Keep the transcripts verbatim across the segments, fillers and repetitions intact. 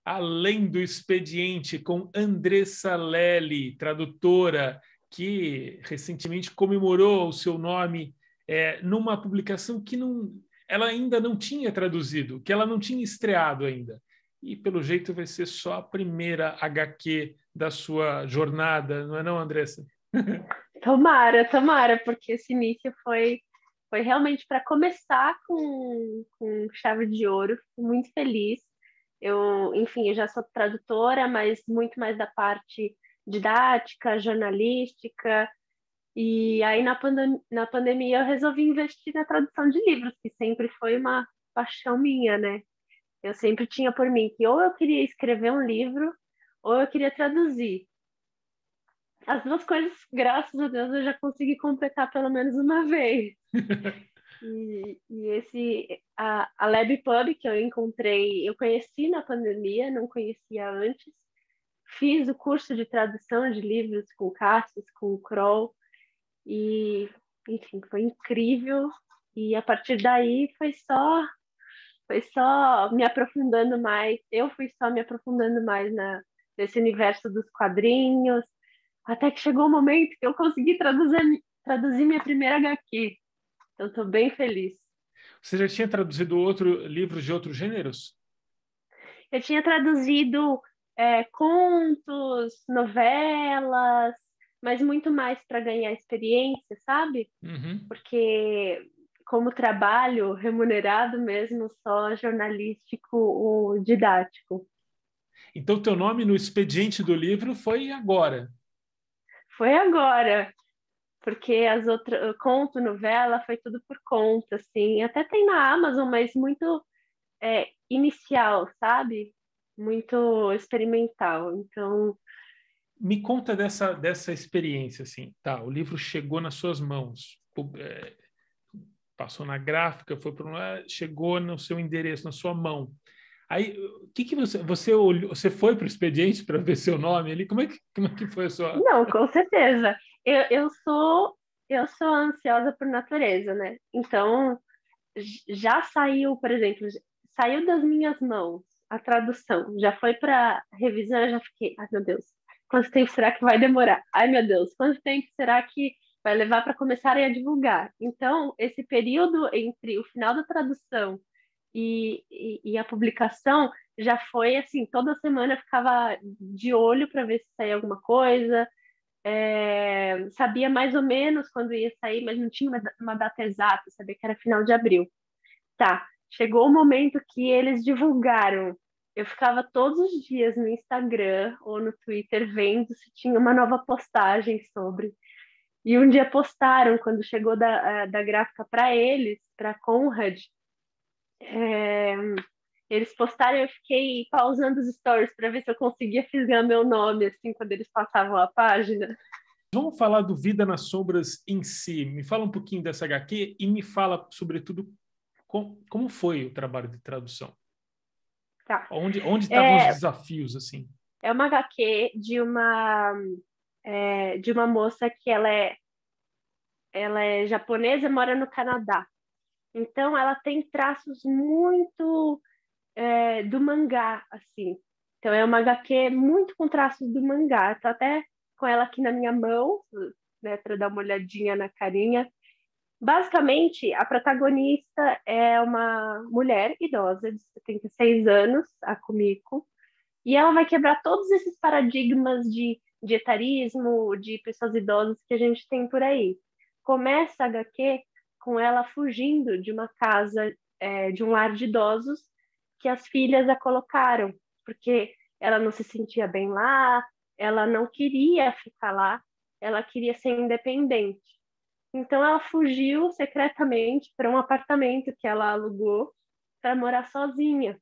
Além do Expediente, com Andressa Lelli, tradutora, que recentemente comemorou o seu nome é, numa publicação que não, ela ainda não tinha traduzido, que ela não tinha estreado ainda. E, pelo jeito, vai ser só a primeira agá quê da sua jornada, não é não, Andressa? Tomara, tomara, porque esse início foi, foi realmente para começar com, com chave de ouro. Fico muito feliz. Eu, enfim, eu já sou tradutora, mas muito mais da parte didática, jornalística. E aí, na, pandem na pandemia, eu resolvi investir na tradução de livros, que sempre foi uma paixão minha, né? Eu sempre tinha por mim que ou eu queria escrever um livro, ou eu queria traduzir. As duas coisas, graças a Deus, eu já consegui completar pelo menos uma vez. E, e esse, a, a LabPub que eu encontrei, eu conheci na pandemia, não conhecia antes. Fiz o curso de tradução de livros com o Cassius, com o Kroll, e, enfim, foi incrível. E a partir daí foi só, foi só me aprofundando mais. Eu fui só me aprofundando mais na, nesse universo dos quadrinhos, até que chegou o momento que eu consegui traduzir, traduzir minha primeira agá quê. Então, estou bem feliz. Você já tinha traduzido outro, livros de outros gêneros? Eu tinha traduzido é, contos, novelas, mas muito mais para ganhar experiência, sabe? Uhum. Porque como trabalho remunerado mesmo, só jornalístico ou didático. Então, teu nome no expediente do livro foi agora. Foi agora, porque as outras, conto, novela, foi tudo por conta, assim. Até tem na Amazon, mas muito é, inicial, sabe? Muito experimental. Então, Me conta dessa, dessa experiência, assim. Tá, o livro chegou nas suas mãos, é, passou na gráfica, foi para lá, chegou no seu endereço, na sua mão. Aí, o que que você você olhou, você foi para o expediente para ver seu nome ali? Como é que como é que foi a sua? não, com certeza. Eu, eu sou eu sou ansiosa por natureza, né? Então, j- já saiu, por exemplo, j- saiu das minhas mãos a tradução, já foi para revisão, eu já fiquei, ai meu Deus, quanto tempo será que vai demorar? Ai meu Deus, quanto tempo será que vai levar para começarem a divulgar? Então, esse período entre o final da tradução e, e, e a publicação já foi assim, toda semana eu ficava de olho para ver se saía alguma coisa, é, sabia mais ou menos quando ia sair, mas não tinha uma, uma data exata, sabia que era final de abril. Tá, chegou o momento que eles divulgaram. Eu ficava todos os dias no Instagram ou no Twitter vendo se tinha uma nova postagem sobre. E um dia postaram, quando chegou da, da gráfica para eles, para Conrad, é, eles postaram e eu fiquei pausando os stories para ver se eu conseguia fisgar meu nome, assim, quando eles passavam a página. Vamos falar do Vida nas Sombras em si. Me fala um pouquinho dessa agá quê e me fala, sobretudo, com, como foi o trabalho de tradução. Tá. Onde onde estavam os É, desafios assim? é uma agá quê de uma, é, de uma moça que ela é, ela é japonesa e mora no Canadá. Então, ela tem traços muito é, do mangá, assim. Então, é uma agá quê muito com traços do mangá. Estou até com ela aqui na minha mão, né, para dar uma olhadinha na carinha. Basicamente, a protagonista é uma mulher idosa de setenta e seis anos, a Kumiko, e ela vai quebrar todos esses paradigmas de, de etarismo, de pessoas idosas que a gente tem por aí. Começa a agá quê com ela fugindo de uma casa, é, de um lar de idosos, que as filhas a colocaram, porque ela não se sentia bem lá, ela não queria ficar lá, ela queria ser independente. Então ela fugiu secretamente para um apartamento que ela alugou para morar sozinha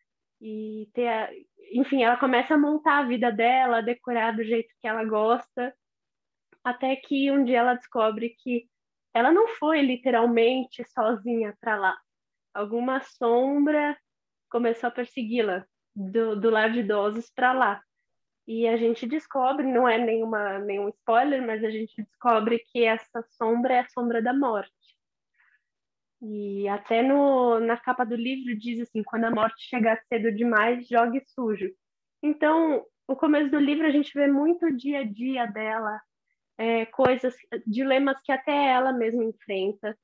e ter, a... enfim, ela começa a montar a vida dela, decorar do jeito que ela gosta, até que um dia ela descobre que ela não foi literalmente sozinha para lá. Alguma sombra começou a persegui-la do, do lar de idosos para lá. E a gente descobre, não é nenhuma, nenhum spoiler, mas a gente descobre que essa sombra é a sombra da morte. E até no, na capa do livro diz assim, quando a morte chegar cedo demais, jogue sujo. Então, o começo do livro a gente vê muito o dia a dia dela, é, coisas, dilemas que até ela mesma enfrenta.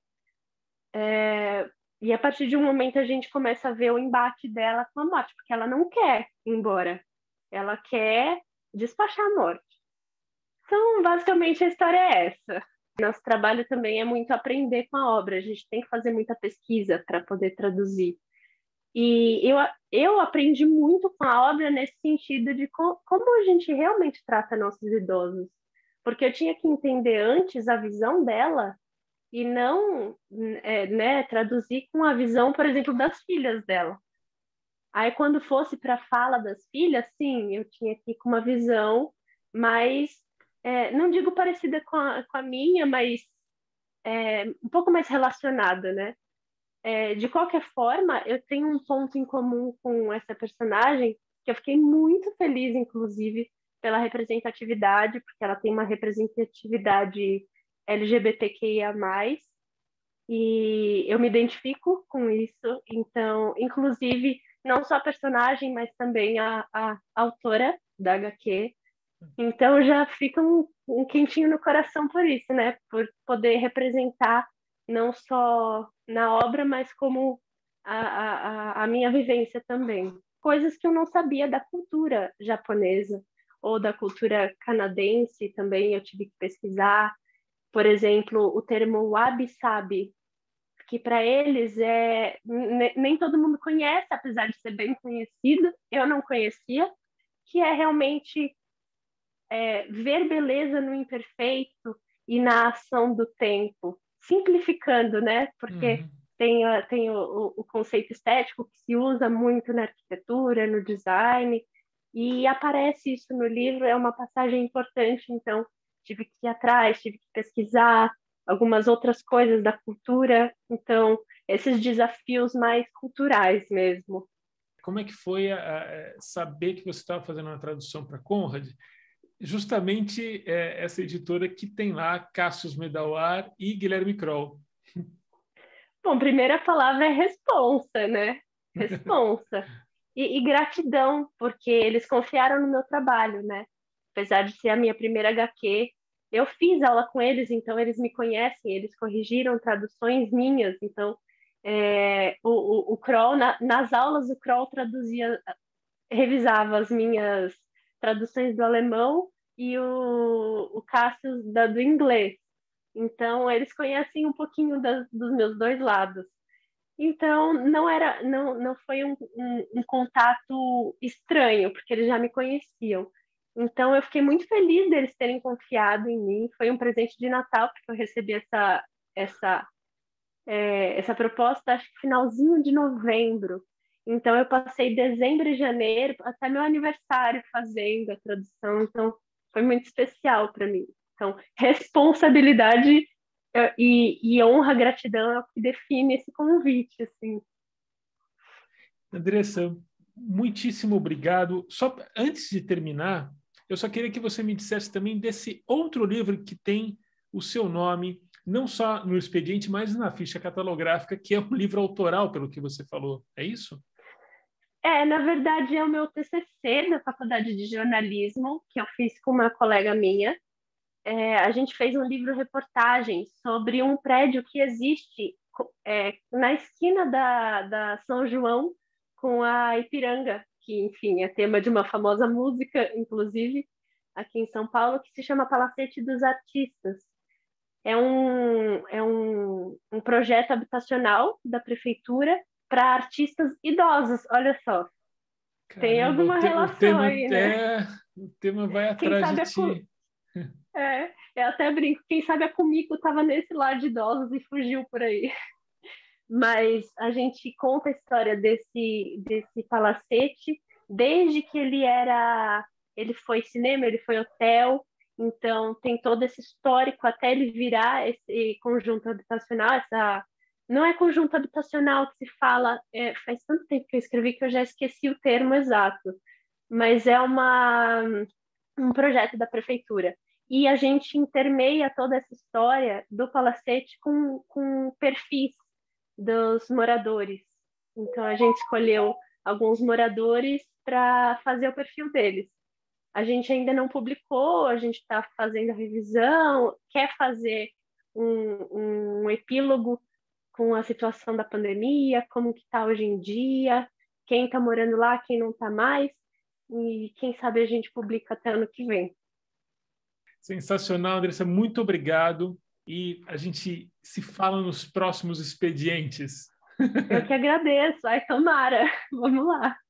É, e a partir de um momento a gente começa a ver o embate dela com a morte, porque ela não quer ir embora, ela quer despachar a morte. Então, basicamente, a história é essa. Nosso trabalho também é muito aprender com a obra, a gente tem que fazer muita pesquisa para poder traduzir. E eu, eu aprendi muito com a obra nesse sentido de co como a gente realmente trata nossos idosos. Porque eu tinha que entender antes a visão dela e não é, né, traduzir com a visão, por exemplo, das filhas dela. Aí, quando fosse para a fala das filhas, sim, eu tinha que ir com uma visão mais, é, não digo parecida com a, com a minha, mas é, um pouco mais relacionada, né? É, de qualquer forma, eu tenho um ponto em comum com essa personagem, que eu fiquei muito feliz, inclusive, pela representatividade, porque ela tem uma representatividade L G B T Q I A mais, e eu me identifico com isso. Então, inclusive, não só a personagem, mas também a, a autora da H Q. Então, já fica um, um quentinho no coração por isso, né? Por poder representar não só na obra, mas como a, a, a minha vivência também. Coisas que eu não sabia da cultura japonesa ou da cultura canadense também, eu tive que pesquisar. Por exemplo, o termo wabi-sabi, que para eles é nem todo mundo conhece, apesar de ser bem conhecido, eu não conhecia, que é realmente é, ver beleza no imperfeito e na ação do tempo, simplificando, né? Porque Uhum. tem, a, tem o, o conceito estético que se usa muito na arquitetura, no design, e aparece isso no livro, é uma passagem importante, então tive que ir atrás, tive que pesquisar algumas outras coisas da cultura, então esses desafios mais culturais mesmo. Como é que foi a, a, saber que você estava fazendo uma tradução para Conrad? Justamente é, essa editora que tem lá Cassius Medawar e Guilherme Kroll. Bom, primeira palavra é responsa, né? Responsa. E, e gratidão, porque eles confiaram no meu trabalho, né? Apesar de ser a minha primeira H Q, eu fiz aula com eles, então eles me conhecem, eles corrigiram traduções minhas, então é, o, o, o Kroll, na, nas aulas o Kroll traduzia, revisava as minhas traduções do alemão e o, o Cassius da, do inglês. Então, eles conhecem um pouquinho das, dos meus dois lados. Então, não era, não, não foi um, um, um contato estranho, porque eles já me conheciam. Então, eu fiquei muito feliz deles terem confiado em mim. Foi um presente de Natal, porque eu recebi essa, essa, é, essa proposta, acho que finalzinho de novembro. Então, eu passei dezembro e janeiro, até meu aniversário, fazendo a tradução. Então, foi muito especial para mim. Então, responsabilidade é, e, e honra, gratidão é o que define esse convite, assim. Andressa, muitíssimo obrigado. Só antes de terminar, eu só queria que você me dissesse também desse outro livro que tem o seu nome, não só no expediente, mas na ficha catalográfica, que é um livro autoral, pelo que você falou. É isso? É, na verdade, é o meu T C C da Faculdade de Jornalismo, que eu fiz com uma colega minha. É, a gente fez um livro-reportagem sobre um prédio que existe é, na esquina da, da São João com a Ipiranga, que, enfim, é tema de uma famosa música, inclusive, aqui em São Paulo, que se chama Palacete dos Artistas. É um, é um, um projeto habitacional da prefeitura para artistas idosos, olha só. Tem Caramba, o, alguma te, o relação tema aí, né? é, o tema vai Quem atrás de sabe a, ti. é, eu até brinco, quem sabe a Kumiko estava nesse lar de idosos e fugiu por aí. Mas a gente conta a história desse, desse palacete desde que ele era. Ele foi cinema, ele foi hotel, então tem todo esse histórico até ele virar esse conjunto habitacional, essa. Não é conjunto habitacional que se fala, é, faz tanto tempo que eu escrevi que eu já esqueci o termo exato, mas é uma, um projeto da prefeitura. E a gente intermeia toda essa história do palacete com, com perfis dos moradores. Então, a gente escolheu alguns moradores para fazer o perfil deles. A gente ainda não publicou, a gente está fazendo a revisão, quer fazer um, um epílogo com a situação da pandemia, como que está hoje em dia, quem está morando lá, quem não está mais, e quem sabe a gente publica até ano que vem. Sensacional, Andressa, muito obrigado. E a gente se fala nos próximos expedientes. Eu que agradeço. Ai, tomara. Vamos lá.